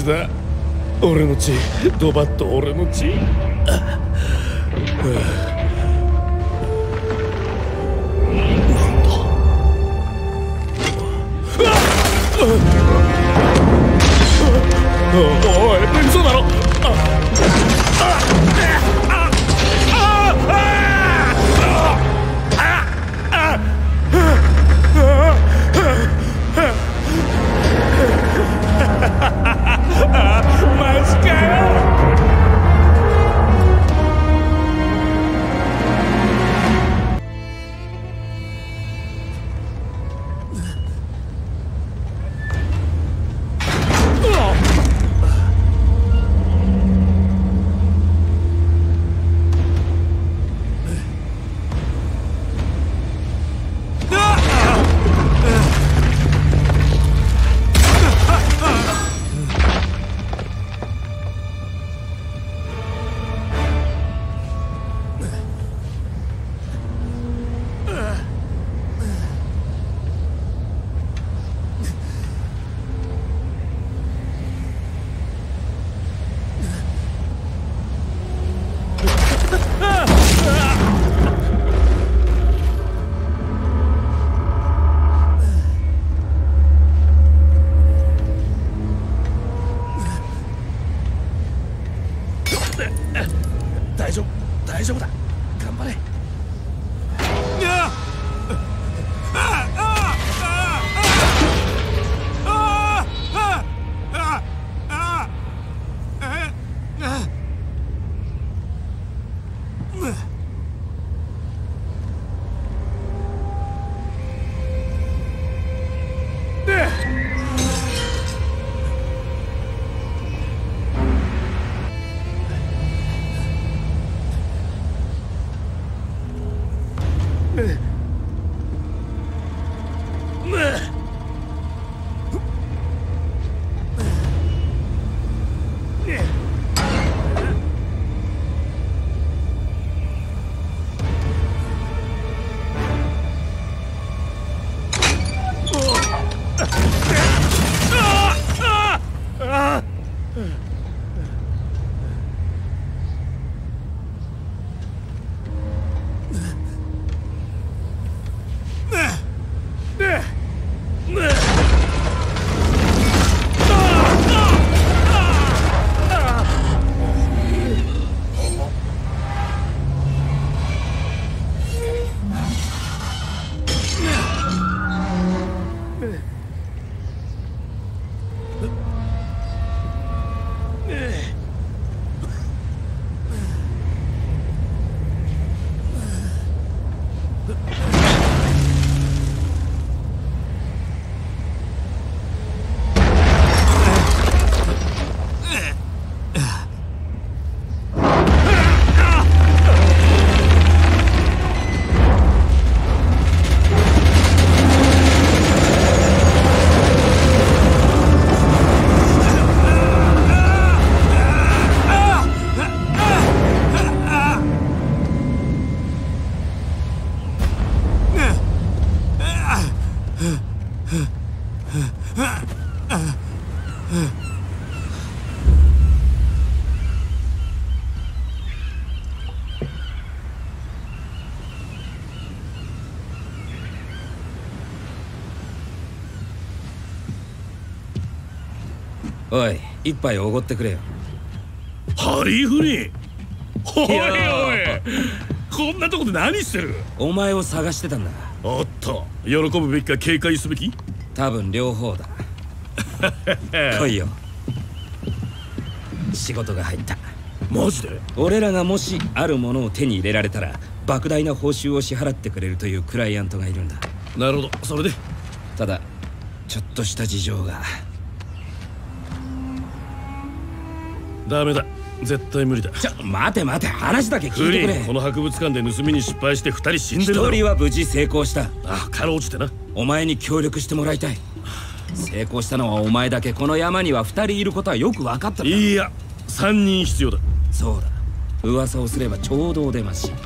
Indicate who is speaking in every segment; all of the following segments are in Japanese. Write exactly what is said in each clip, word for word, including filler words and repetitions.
Speaker 1: だ。俺の血、ドバッと俺の血。おい、嘘だろ。マジかよ。大丈夫、大丈夫だ。頑張れ。
Speaker 2: おい、一杯おごってくれよ。
Speaker 1: ハリーフリー。おいおい、こんなとこで何してる。
Speaker 2: お前を探してたんだ。
Speaker 1: おっと、喜ぶべきか警戒すべき。
Speaker 2: 多分両方だ。来いよ。仕事が入った。
Speaker 1: マジで？
Speaker 2: 俺らがもしあるものを手に入れられたら莫大な報酬を支払ってくれるというクライアントがいるんだ。
Speaker 1: なるほど、それで。
Speaker 2: ただちょっとした事情が。
Speaker 1: ダメだ、絶対無理だ。
Speaker 2: ちょ、待て待て、話だけ聞いてくれ。
Speaker 1: この博物館で盗みに失敗してふたり死んでるだろ。
Speaker 2: ひとりは無事成功した。
Speaker 1: あ、かろうじてな。
Speaker 2: お前に協力してもらいたい。成功したのはお前だけ。この山にはふたりいることはよく分かったんだ。
Speaker 1: いや、さんにん必要だ。
Speaker 2: そうだ、噂をすればちょうどお出まし。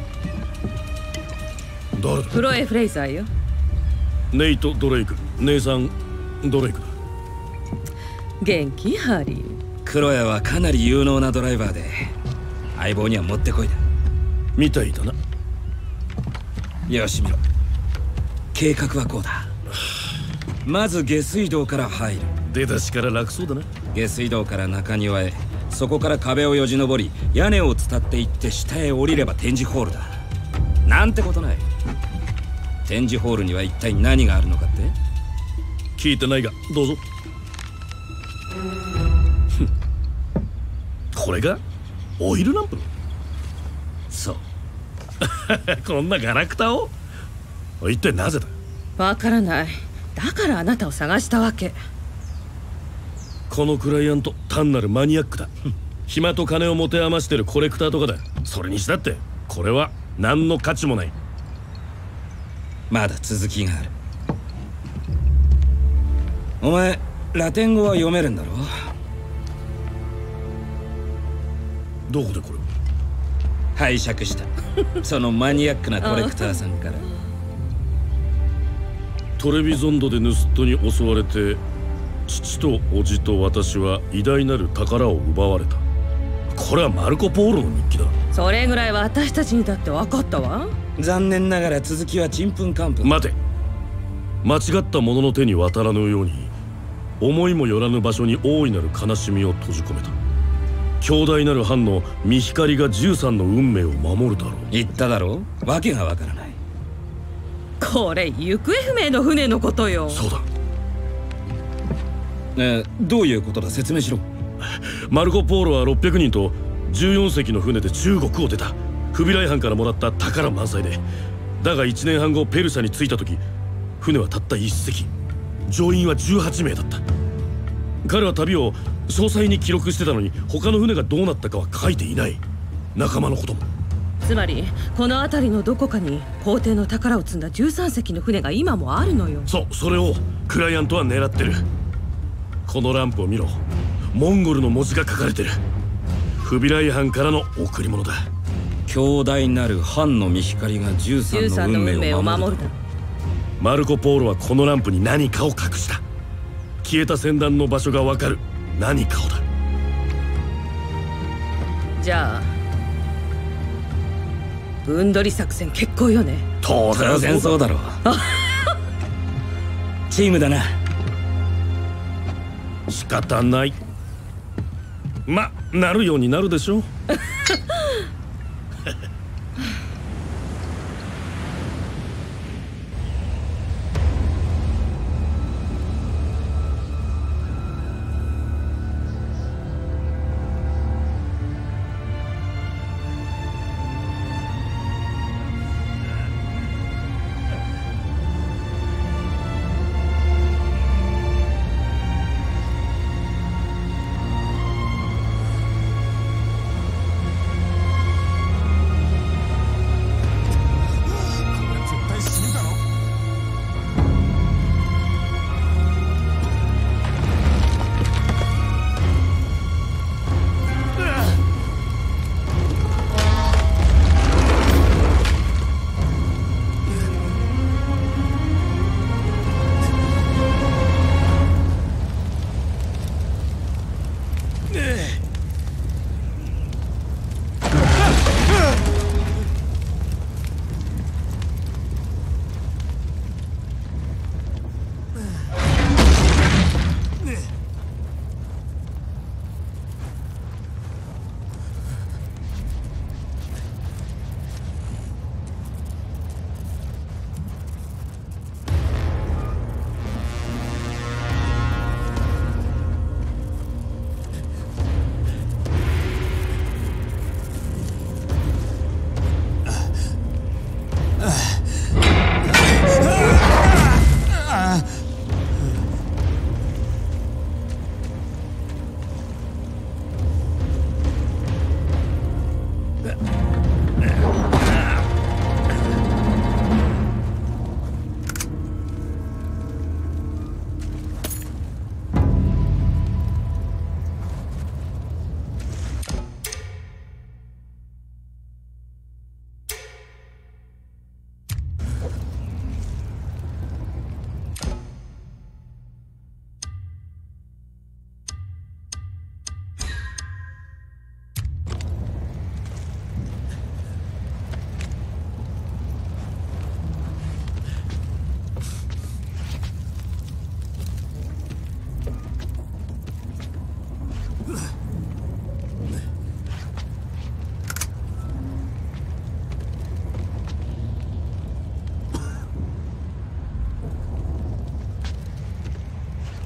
Speaker 1: 誰だ？
Speaker 3: クロエ・フレイザーよ。
Speaker 1: ネイト・ドレイク、姉さんドレイクだ。
Speaker 3: 元気ハリー。
Speaker 2: 黒谷はかなり有能なドライバーで相棒にはもってこいだ。
Speaker 1: みたいだな。
Speaker 2: よし見ろ。計画はこうだ。まず下水道から入る。
Speaker 1: 出だしから楽そうだな。
Speaker 2: 下水道から中庭へ、そこから壁をよじ登り屋根を伝っていって下へ降りれば展示ホールだ。なんてことない。展示ホールには一体何があるのかって？
Speaker 1: 聞いてないがどうぞ。これがオイルランプ？
Speaker 2: そう。
Speaker 1: こんなガラクタを？一体なぜだ？
Speaker 3: わからない。だからあなたを探したわけ。
Speaker 1: このクライアント単なるマニアックだ。暇と金を持て余してるコレクターとかだ。それにしたってこれは何の価値もない。
Speaker 2: まだ続きがある。お前ラテン語は読めるんだろ？
Speaker 1: どこでこれを？
Speaker 2: 拝借した。そのマニアックなコレクターさんから。
Speaker 1: トレビゾンドで盗人に襲われて、父と叔父と私は偉大なる宝を奪われた。これはマルコ・ポーロの日記だ。
Speaker 3: それぐらいは私たちにだって分かったわ。
Speaker 2: 残念ながら続きはちんぷんかんぷん。
Speaker 1: 待て。間違った者の手に渡らぬように、思いもよらぬ場所に大いなる悲しみを閉じ込めた。強大なる藩の見光がじゅうさんの運命を守るだろう。
Speaker 2: 言っただろう。わけがわからない。
Speaker 3: これ行方不明の船のことよ。
Speaker 1: そうだ。
Speaker 2: えー、どういうことだ、説明しろ。
Speaker 1: マルコ・ポーロはろっぴゃくにんとじゅうよんせきの船で中国を出た。フビライ藩からもらった宝満載で、だがいちねんはんごペルシャに着いた時、船はたったいっせき、乗員はじゅうはちめいだった。彼は旅を詳細に記録してたのに、他の船がどうなったかは書いていない。仲間のことも。
Speaker 3: つまりこの辺りのどこかに皇帝の宝を積んだじゅうさんせきの船が今もあるのよ。
Speaker 1: そう、それをクライアントは狙ってる。このランプを見ろ。モンゴルの文字が書かれてる。フビライ藩からの贈り物だ。
Speaker 2: 強大なる藩の見光がじゅうさんの運命を守る。
Speaker 1: マルコ・ポーロはこのランプに何かを隠した。消えた船団の場所がわかる何かをだ。
Speaker 3: じゃあ分取り作戦決行よね。
Speaker 1: 当
Speaker 2: 然そうだろう。チームだな。
Speaker 1: 仕方ない。ま、なるようになるでしょう。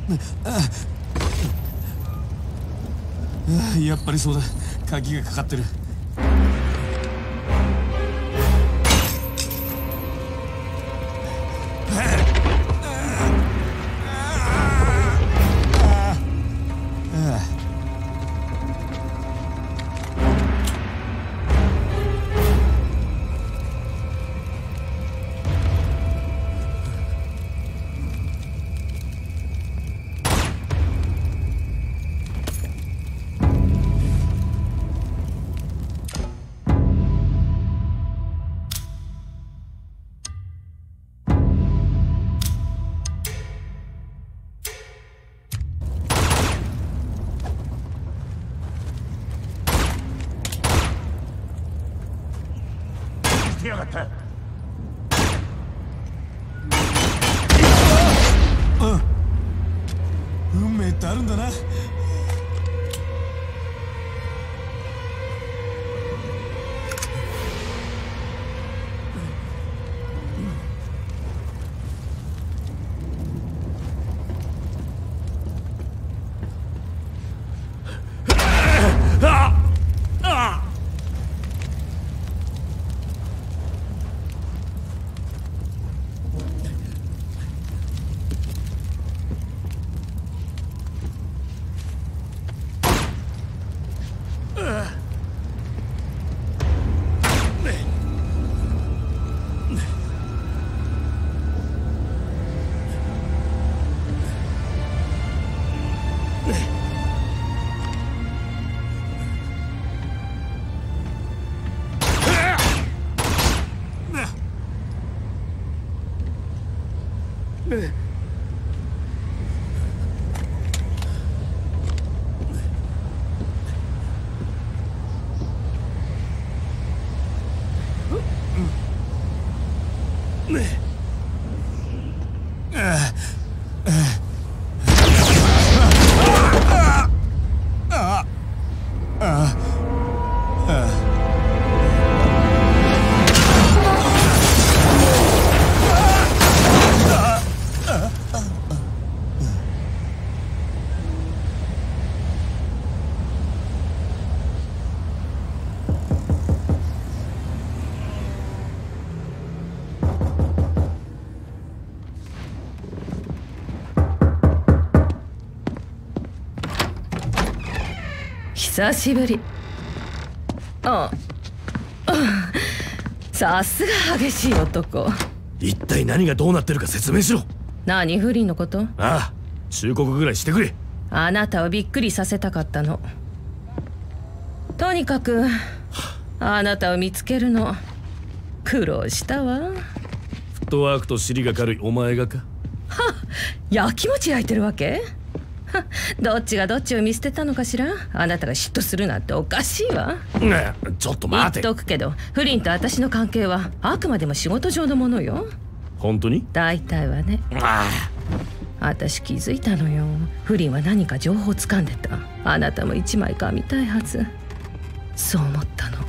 Speaker 4: やっぱりそうだ。鍵がかかってる。
Speaker 5: やがった。
Speaker 4: 運命ってあるんだな。
Speaker 3: 久しぶり。ああ、さすが激しい男。
Speaker 1: 一体何がどうなってるか説明しろ。
Speaker 3: 何、不倫のこと？あ
Speaker 1: あ、忠告ぐらいしてくれ。
Speaker 3: あなたをびっくりさせたかったの。とにかくあなたを見つけるの苦労したわ。
Speaker 1: フットワークと尻が軽いお前がか。
Speaker 3: はっ、やきもち焼いてるわけ？どっちがどっちを見捨てたのかしら。あなたが嫉妬するなんておかしいわ。
Speaker 1: ねえ、ちょっと待て。
Speaker 3: 言っとくけど、不倫と私の関係はあくまでも仕事上のものよ。
Speaker 1: 本当に？
Speaker 3: 大体はね。
Speaker 1: あ
Speaker 3: あ、私気づいたのよ。不倫は何か情報を掴んでた。あなたも一枚かみたいはず。そう思ったの。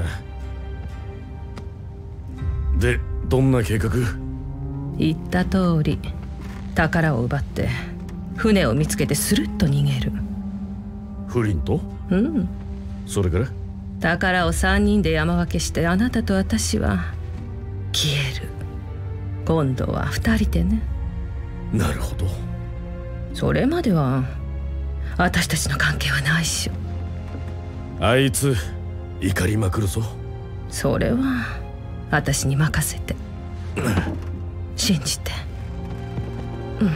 Speaker 1: で、どんな計画？
Speaker 3: 言った通り、宝を奪って船を見つけてスルッと逃げる。
Speaker 1: 不倫と？
Speaker 3: うん。
Speaker 1: それから？
Speaker 3: 宝を三人で山分けして、あなたと私は消える。今度は二人でね。
Speaker 1: なるほど。
Speaker 3: それまでは私たちの関係はないっしょ。
Speaker 1: あいつ怒りまくるぞ。
Speaker 3: それは私に任せて。信じて。うん。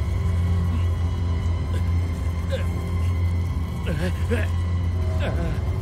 Speaker 1: Uh, uh, uh.